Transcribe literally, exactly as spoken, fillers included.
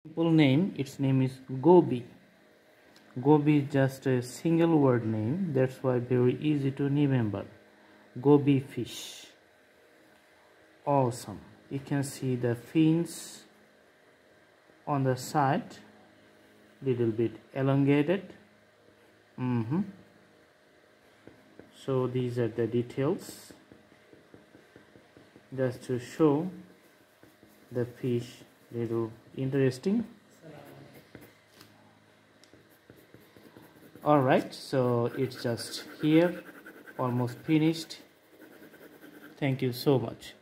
Full name, its name is gobi. Gobi is just a single word name, that's why very easy to remember. Gobi fish. Awesome. You can see the fins on the side, little bit elongated. Mm-hmm. So these are the details, just to show the fish little interesting. Alright, so it's just here, almost finished. Thank you so much.